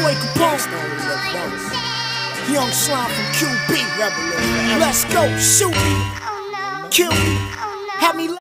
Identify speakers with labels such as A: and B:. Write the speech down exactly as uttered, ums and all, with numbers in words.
A: Boy Capone, Young Slime from Q B. Let's go, shoot me, kill me, have me.